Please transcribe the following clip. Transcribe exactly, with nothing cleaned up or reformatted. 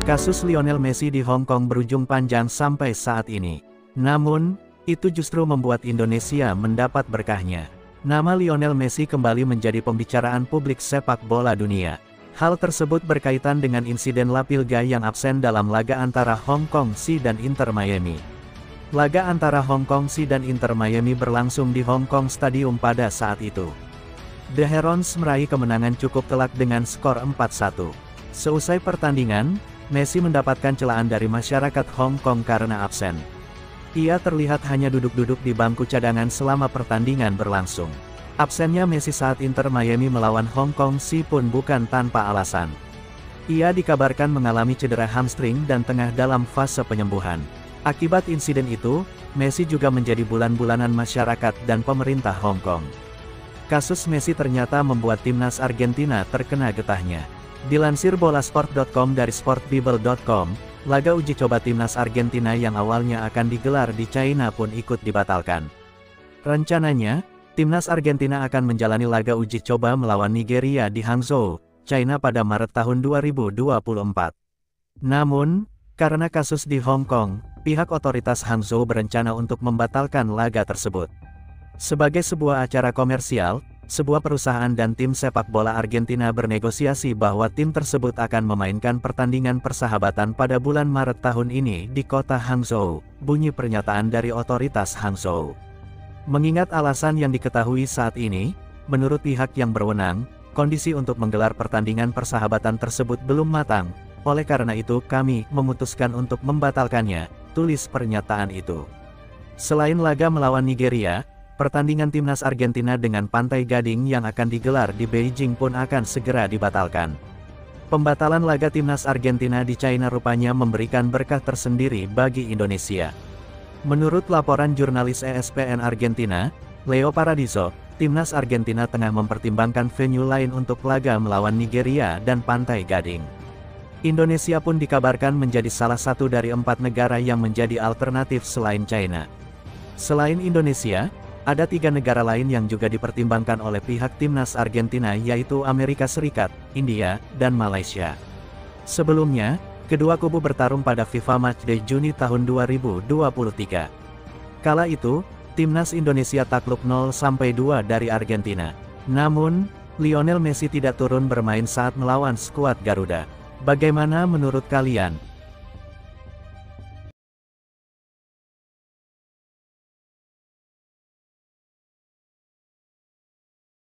Kasus Lionel Messi di Hong Kong berujung panjang sampai saat ini. Namun, itu justru membuat Indonesia mendapat berkahnya. Nama Lionel Messi kembali menjadi pembicaraan publik sepak bola dunia. Hal tersebut berkaitan dengan insiden La Pilga yang absen dalam laga antara Hong Kong F C dan Inter Miami. Laga antara Hong Kong F C dan Inter Miami berlangsung di Hong Kong Stadium pada saat itu. The Herons meraih kemenangan cukup telak dengan skor empat satu. Seusai pertandingan, Messi mendapatkan celaan dari masyarakat Hong Kong karena absen. Ia terlihat hanya duduk-duduk di bangku cadangan selama pertandingan berlangsung. Absennya Messi saat Inter Miami melawan Hong Kong F C pun bukan tanpa alasan. Ia dikabarkan mengalami cedera hamstring dan tengah dalam fase penyembuhan. Akibat insiden itu, Messi juga menjadi bulan-bulanan masyarakat dan pemerintah Hong Kong. Kasus Messi ternyata membuat timnas Argentina terkena getahnya. Dilansir bolasport dot com dari sportbible dot com, laga uji coba timnas Argentina yang awalnya akan digelar di China pun ikut dibatalkan. Rencananya, timnas Argentina akan menjalani laga uji coba melawan Nigeria di Hangzhou, China pada Maret tahun dua ribu dua puluh empat. Namun, karena kasus di Hong Kong, pihak otoritas Hangzhou berencana untuk membatalkan laga tersebut. Sebagai sebuah acara komersial, sebuah perusahaan dan tim sepak bola Argentina bernegosiasi bahwa tim tersebut akan memainkan pertandingan persahabatan pada bulan Maret tahun ini di kota Hangzhou, bunyi pernyataan dari otoritas Hangzhou. Mengingat alasan yang diketahui saat ini, menurut pihak yang berwenang, kondisi untuk menggelar pertandingan persahabatan tersebut belum matang, oleh karena itu kami memutuskan untuk membatalkannya, tulis pernyataan itu. Selain laga melawan Nigeria, pertandingan timnas Argentina dengan Pantai Gading yang akan digelar di Beijing pun akan segera dibatalkan. Pembatalan laga timnas Argentina di China rupanya memberikan berkah tersendiri bagi Indonesia. Menurut laporan jurnalis E S P N Argentina, Leo Paradiso, timnas Argentina tengah mempertimbangkan venue lain untuk laga melawan Nigeria dan Pantai Gading. Indonesia pun dikabarkan menjadi salah satu dari empat negara yang menjadi alternatif selain China. Selain Indonesia, ada tiga negara lain yang juga dipertimbangkan oleh pihak timnas Argentina yaitu Amerika Serikat, India, dan Malaysia. Sebelumnya, kedua kubu bertarung pada FIFA Matchday Juni tahun dua ribu dua puluh tiga. Kala itu, timnas Indonesia takluk nol dua dari Argentina. Namun, Lionel Messi tidak turun bermain saat melawan skuad Garuda. Bagaimana menurut kalian?